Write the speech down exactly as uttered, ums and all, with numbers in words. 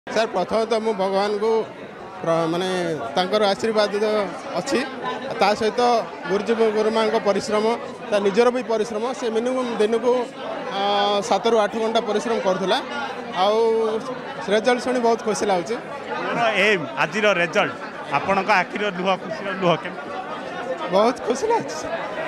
Sir प्रथम तो मु भगवान को माने तांकर आशीर्वाद अच्छी ता सहित गुरुजी गुरुमा परिश्रम ता निजर भी परिश्रम से मिनिमम दिन को सात रु आठ घंटा परिश्रम करूला आउ रिजल्ट शुणी बहुत खुशी लगुच। एम आज रिजल्ट आपण आखिर लुह खुशी लुह के बहुत खुशी लगे।